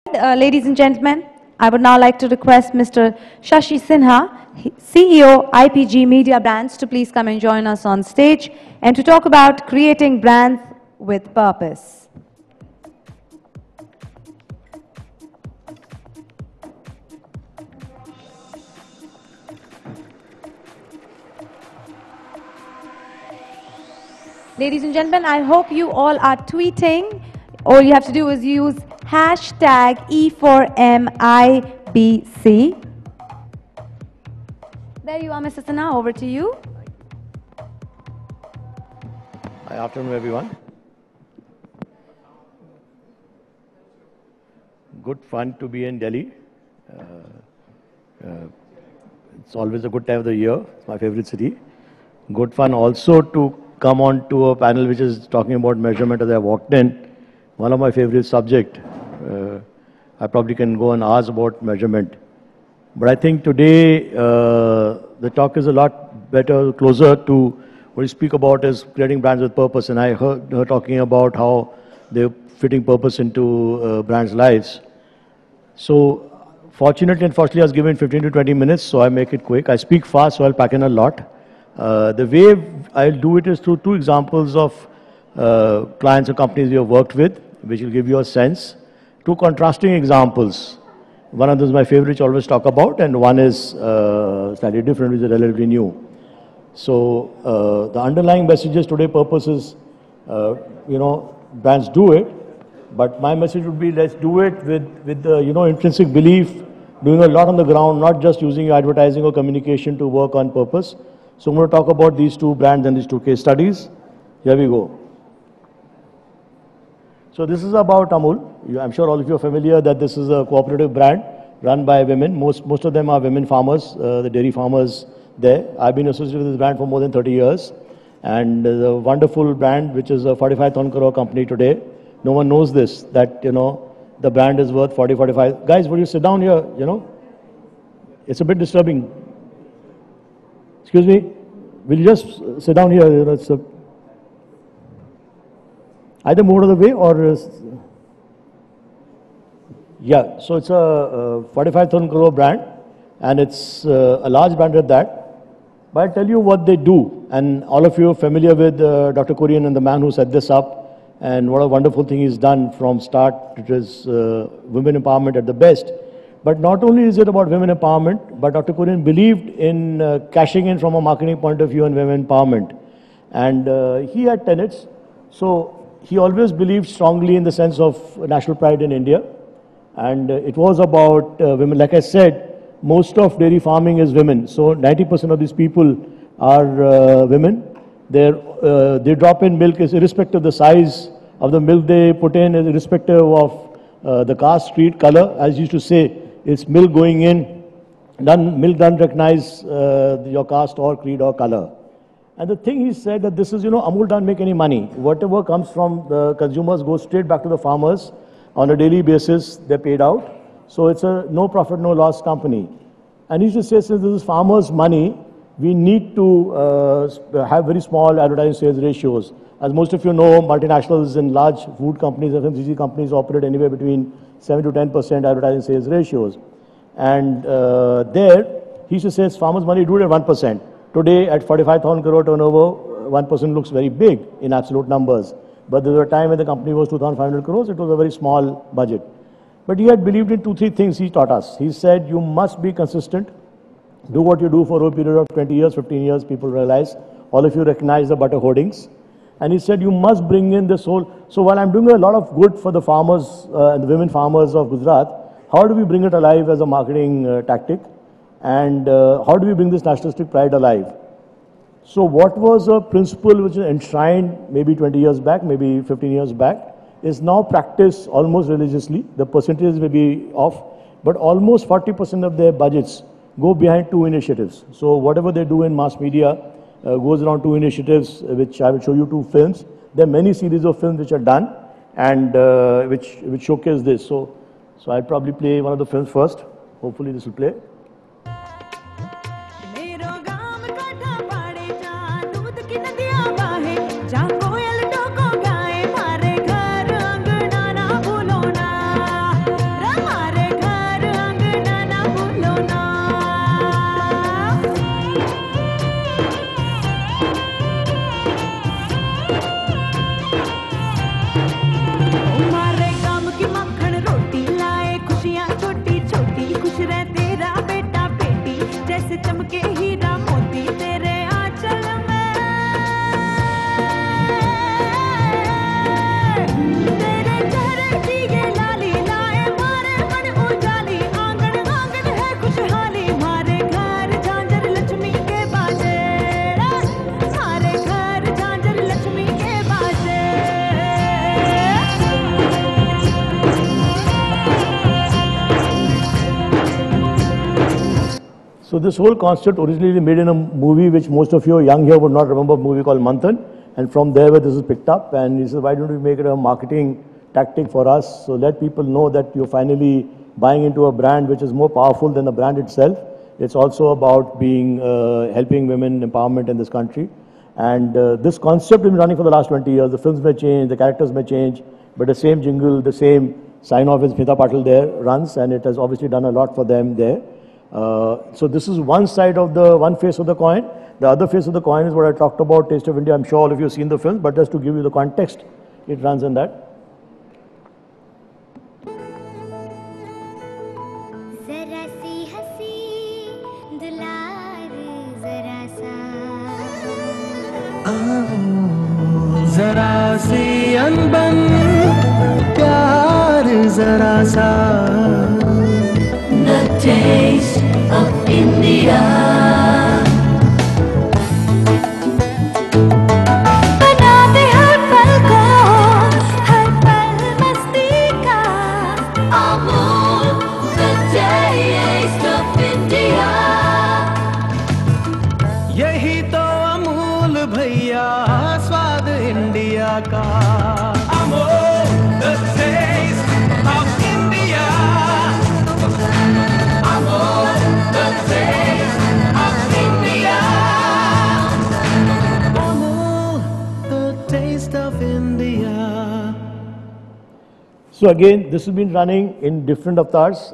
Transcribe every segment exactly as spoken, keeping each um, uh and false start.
Uh, ladies and gentlemen, I would now like to request Mister Shashi Sinha, C E O I P G Mediabrands, to please come and join us on stage and to talk about creating brands with purpose. Ladies and gentlemen, I hope you all are tweeting. All you have to do is use hashtag E four M I B C. There you are, Mister Sinha, over to you. Hi, afternoon everyone. Good fun to be in Delhi. Uh, uh, it's always a good time of the year. It's my favorite city. Good fun also to come on to a panel which is talking about measurement as I walked in. One of my favorite subject. Uh, I probably can go on hours about measurement. But I think today uh, the talk is a lot better, closer to what you speak about is creating brands with purpose. And I heard her talking about how they're fitting purpose into uh, brands' lives. So fortunately and fortunately I was given fifteen to twenty minutes, so I make it quick. I speak fast, so I'll pack in a lot. Uh, the way I'll do it is through two examples of uh, clients or companies we have worked with, which will give you a sense. Two contrasting examples. One of them is my favorite, which I always talk about, and one is uh, slightly different, which is relatively new. So uh, the underlying messages today, purpose is, uh, you know, brands do it, but my message would be let's do it with, with the, you know, intrinsic belief, doing a lot on the ground, not just using advertising or communication to work on purpose. So I'm going to talk about these two brands and these two case studies. Here we go. So this is about Amul. I'm sure all of you are familiar that this is a cooperative brand run by women. Most, most of them are women farmers, uh, the dairy farmers there. I've been associated with this brand for more than thirty years. And the wonderful brand, which is a forty-five thousand crore company today. No one knows this, that, you know, the brand is worth forty, forty-five. Guys, will you sit down here, you know? It's a bit disturbing. Excuse me, will you just sit down here? You know, it's a, either move out of the way or, uh, yeah, so it's a uh, forty-five thousand crore brand and it's uh, a large brand at that. But I'll tell you what they do, and all of you are familiar with uh, Doctor Kurian and the man who set this up, and what a wonderful thing he's done from start. It is uh, women empowerment at the best. But not only is it about women empowerment, but Doctor Kurian believed in uh, cashing in from a marketing point of view on women empowerment. And uh, he had tenets. So he always believed strongly in the sense of national pride in India. And uh, it was about uh, women. Like I said, most of dairy farming is women. So ninety percent of these people are uh, women. They're, uh, they drop in milk is irrespective of the size of the milk they put in, irrespective of uh, the caste, creed, color. As used to say, it's milk going in, done, milk doesn't recognize uh, your caste or creed or color. And the thing he said that this is, you know, Amul doesn't make any money. Whatever comes from the consumers goes straight back to the farmers. On a daily basis, they're paid out. So it's a no profit, no loss company. And he used to say, since this is farmers' money, we need to uh, have very small advertising sales ratios. As most of you know, multinationals and large food companies, F M C G companies operate anywhere between seven to ten percent advertising sales ratios. And uh, there, he used to say, farmers' money do it at one percent. Today, at forty-five thousand crore turnover, one percent looks very big in absolute numbers. But there was a time when the company was two thousand five hundred crores, it was a very small budget. But he had believed in two, three things he taught us. He said, you must be consistent. Do what you do for a period of twenty years, fifteen years, people realize. All of you recognize the butter hoardings. And he said, you must bring in this whole... So while I'm doing a lot of good for the farmers uh, and the women farmers of Gujarat, how do we bring it alive as a marketing uh, tactic? And uh, how do we bring this nationalistic pride alive? So what was a principle which was enshrined maybe twenty years back, maybe fifteen years back, is now practiced almost religiously. The percentages may be off, but almost forty percent of their budgets go behind two initiatives. So whatever they do in mass media, Uh, goes around two initiatives, uh, which I will show you two films. There are many series of films which are done and uh, which, which showcase this. So, so I'll probably play one of the films first. Hopefully this will play. So this whole concept originally made in a movie which most of you young here would not remember, a movie called Manthan. And from there where this is picked up, and he said, why don't we make it a marketing tactic for us? So let people know that you're finally buying into a brand which is more powerful than the brand itself. It's also about being, uh, helping women empowerment in this country. And uh, this concept has been running for the last twenty years. The films may change, the characters may change, but the same jingle, the same sign-off is Smita Patil there runs, and it has obviously done a lot for them there. Uh, so this is one side of the, one face of the coin. The other face of the coin is what I talked about, Taste of India. I'm sure all of you have seen the film, but just to give you the context, it runs in that. जरा सी अनबन प्यार जरा सा The taste of India बनाते हर पल को हर पल मस्ती का Amul The taste of India यही तो अमूल भैया स्वाद इंडिया का Amul the taste of India Amul the taste of India Amul the taste of India. So again, this has been running in different avatars.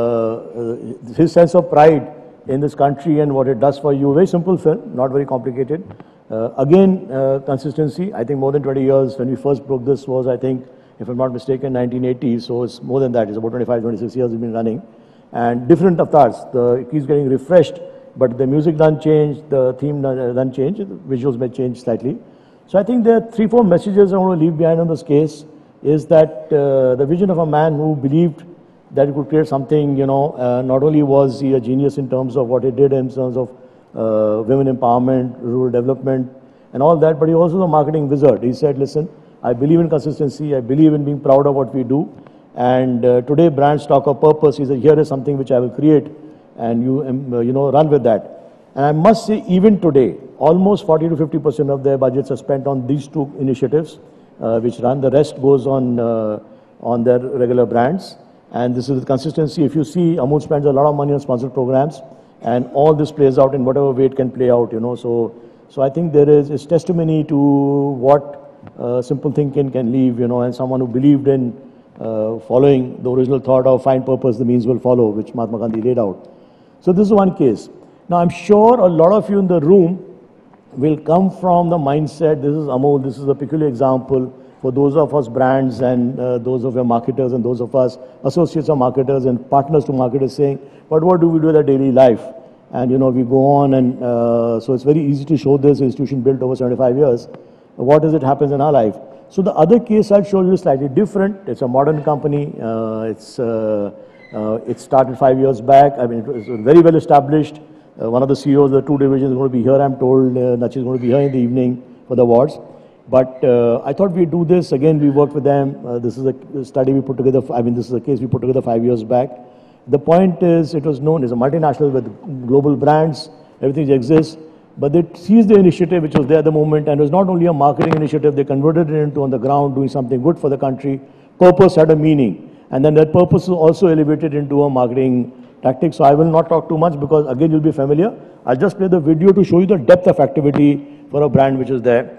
Uh, uh, his sense of pride in this country and what it does for you. Very simple film, not very complicated. Uh, again, uh, consistency. I think more than twenty years. When we first broke this was, I think, if I'm not mistaken, nineteen eighty. So it's more than that. It's about twenty-five, twenty-six years it's been running. And different avatars. The, it keeps getting refreshed, but the music doesn't change, the theme doesn't change, the visuals may change slightly. So I think there are three, four messages I want to leave behind on this case. Is that uh, the vision of a man who believed that he could create something, you know, uh, not only was he a genius in terms of what he did in terms of uh, women empowerment, rural development, and all that, but he was also a marketing wizard. He said, listen, I believe in consistency, I believe in being proud of what we do, and uh, today brands talk of purpose. He said, here is something which I will create, and you, um, uh, you know, run with that. And I must say, even today, almost forty to fifty percent of their budgets are spent on these two initiatives, uh, which run. The rest goes on, uh, on their regular brands. And this is the consistency. If you see, Amul spends a lot of money on sponsored programs, and all this plays out in whatever way it can play out, you know. So, so I think there is it's testimony to what uh, simple thinking can leave, you know, and someone who believed in uh, following the original thought of find purpose, the means will follow, which Mahatma Gandhi laid out. So this is one case. Now, I'm sure a lot of you in the room will come from the mindset, this is Amul, this is a peculiar example. For those of us brands and uh, those of your marketers and those of us associates of marketers and partners to marketers saying, but what do we do with our daily life? And you know, we go on and uh, so it's very easy to show this institution built over seventy-five years. What is it happens in our life? So the other case I'll show you is slightly different. It's a modern company. Uh, it's, uh, uh, it started five years back. I mean, it was very well established. Uh, one of the C E Os of the two divisions is going to be here, I'm told. Uh, Nachi is going to be here in the evening for the awards. But uh, I thought we'd do this. Again, we worked with them. Uh, this is a study we put together. I mean, this is a case we put together five years back. The point is, it was known as a multinational with global brands. Everything exists. But they seized the initiative which was there at the moment, and it was not only a marketing initiative. They converted it into on the ground, doing something good for the country. Purpose had a meaning. And then that purpose was also elevated into a marketing tactic. So I will not talk too much because, again, you'll be familiar. I'll just play the video to show you the depth of activity for a brand which is there.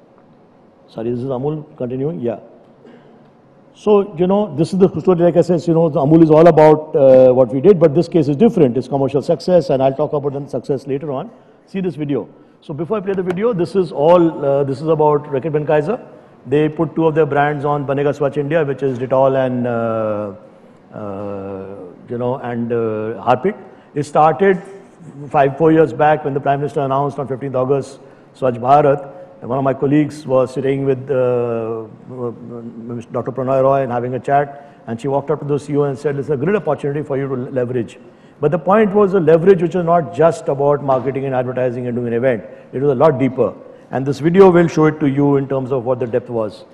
Sorry, this is Amul continuing? Yeah. So, you know, this is the story, like I said, you know, the Amul is all about uh, what we did, but this case is different. It's commercial success, and I'll talk about the success later on. See this video. So before I play the video, this is all, uh, this is about Reckitt Benckiser. They put two of their brands on Banega Swachh India, which is Dettol and, uh, uh, you know, and uh, Harpic. It started five, four years back when the Prime Minister announced on fifteenth August, Swachh Bharat. One of my colleagues was sitting with uh, Doctor Pranay Roy and having a chat, and she walked up to the C E O and said, it's a great opportunity for you to leverage. But the point was a leverage which was not just about marketing and advertising and doing an event. It was a lot deeper. And this video will show it to you in terms of what the depth was.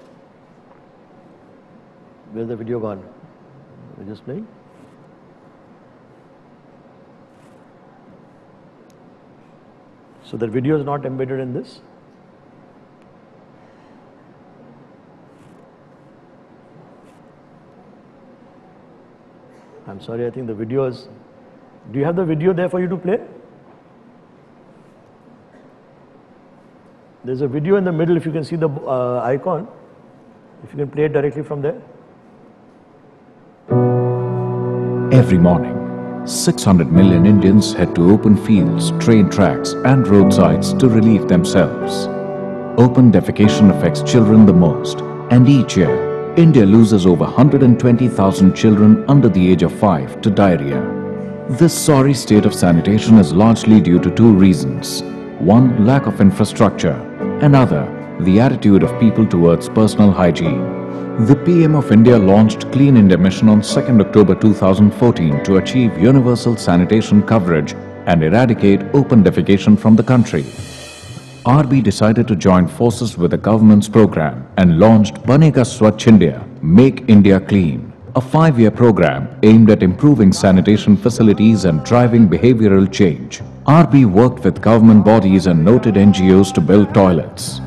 Where's the video gone? We're just playing? So the video is not embedded in this. I'm sorry, I think the video is... Do you have the video there for you to play? There's a video in the middle, if you can see the uh, icon. If you can play it directly from there. Every morning, six hundred million Indians head to open fields, train tracks and roadsides to relieve themselves. Open defecation affects children the most, and each year, India loses over one hundred twenty thousand children under the age of five to diarrhea. This sorry state of sanitation is largely due to two reasons. One, lack of infrastructure. Another, the attitude of people towards personal hygiene. The P M of India launched Clean India Mission on second October two thousand fourteen to achieve universal sanitation coverage and eradicate open defecation from the country. R B decided to join forces with the government's program and launched Banega Swachh India, Make India Clean, a five-year program aimed at improving sanitation facilities and driving behavioral change. R B worked with government bodies and noted N G Os to build toilets.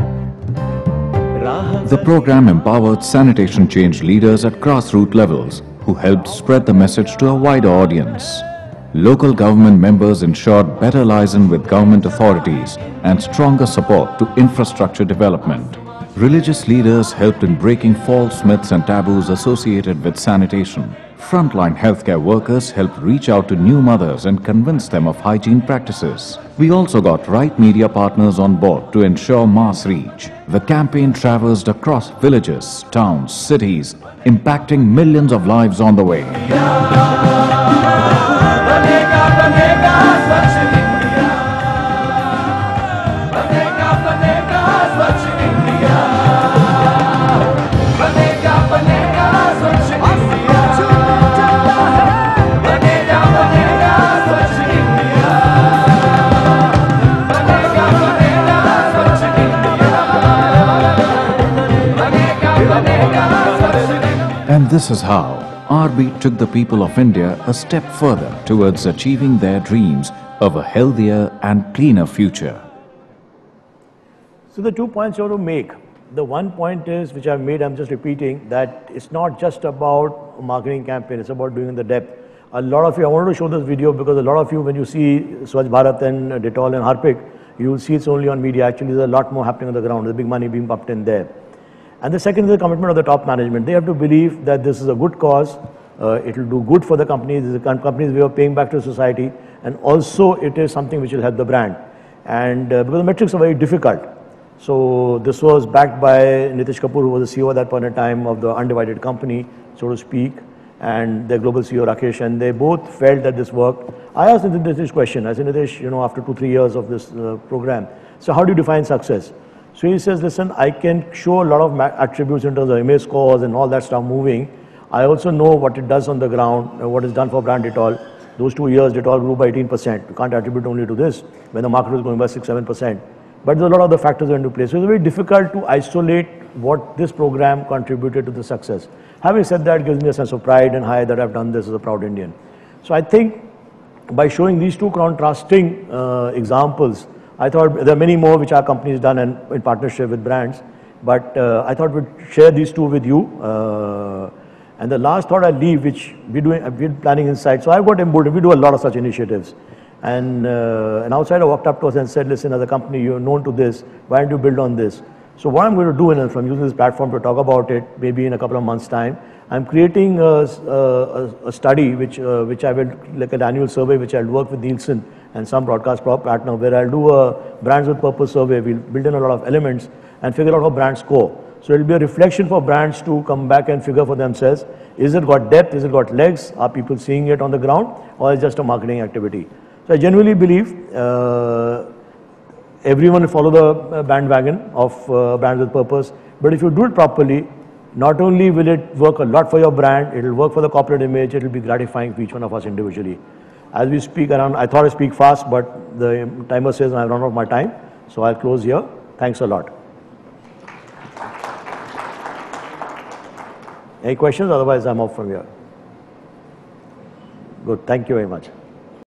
The program empowered sanitation change leaders at grassroots levels who helped spread the message to a wider audience. Local government members ensured better liaison with government authorities and stronger support to infrastructure development. Religious leaders helped in breaking false myths and taboos associated with sanitation. Frontline healthcare workers helped reach out to new mothers and convince them of hygiene practices. We also got right media partners on board to ensure mass reach. The campaign traversed across villages, towns, cities, impacting millions of lives on the way. And this is how R B took the people of India a step further towards achieving their dreams of a healthier and cleaner future. So the two points I want to make. The one point is, which I've made, I'm just repeating, that it's not just about a marketing campaign, it's about doing the depth. A lot of you, I wanted to show this video because a lot of you, when you see Swachh Bharat and Dettol and Harpic, you will see it's only on media. Actually, there's a lot more happening on the ground. There's big money being pumped in there. And the second is the commitment of the top management. They have to believe that this is a good cause, uh, it will do good for the companies, the companies we are paying back to society, and also it is something which will help the brand. And uh, because the metrics are very difficult. So this was backed by Nitish Kapoor, who was the C E O at that point in time of the Undivided company, so to speak, and their global C E O Rakesh, and they both felt that this worked. I asked Nitish this question. I said, Nitish, you know, after two, three years of this uh, program, so how do you define success? So he says, listen, I can show a lot of attributes in terms of image scores and all that stuff moving. I also know what it does on the ground, uh, what is done for brand Dettol. Those two years, Dettol grew by eighteen percent. You can't attribute only to this, when the market was going by six, seven percent. But there's a lot of the factors that are into place. So it's very difficult to isolate what this program contributed to the success. Having said that, it gives me a sense of pride and high that I've done this as a proud Indian. So I think by showing these two contrasting uh, examples, I thought there are many more which our company has done and in partnership with brands, but uh, I thought we'd share these two with you. Uh, and the last thought I'll leave, which we're doing, we're planning inside. So I've got emboldened, we do a lot of such initiatives. And uh, an outsider walked up to us and said, listen, as a company, you're known to this, why don't you build on this? So what I'm going to do, and from using this platform to talk about it, maybe in a couple of months' time, I'm creating a, a, a study which, uh, which I will, like an annual survey, which I'll work with Nielsen and some broadcast partner, where I'll do a brands with purpose survey. We'll build in a lot of elements and figure out how brands score. So it'll be a reflection for brands to come back and figure for themselves, is it got depth, is it got legs, are people seeing it on the ground, or is it just a marketing activity? So I genuinely believe uh, everyone will follow the bandwagon of uh, brands with purpose, but if you do it properly, not only will it work a lot for your brand, it will work for the corporate image, it will be gratifying for each one of us individually. As we speak around, I thought I speak fast, but the timer says I've run out of my time, so I'll close here. Thanks a lot. Any questions? Otherwise, I'm off from here. Good. Thank you very much.